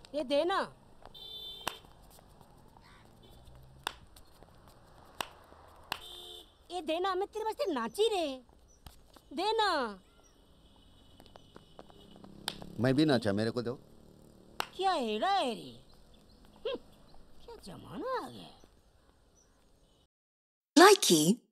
ये देना। ये देना, मैं तेरे वास्ते नाची रे। देना। मैं भी नाचा, मेरे को दो। क्या हेड़ा है रे? क्या जमाना आ गया। Likey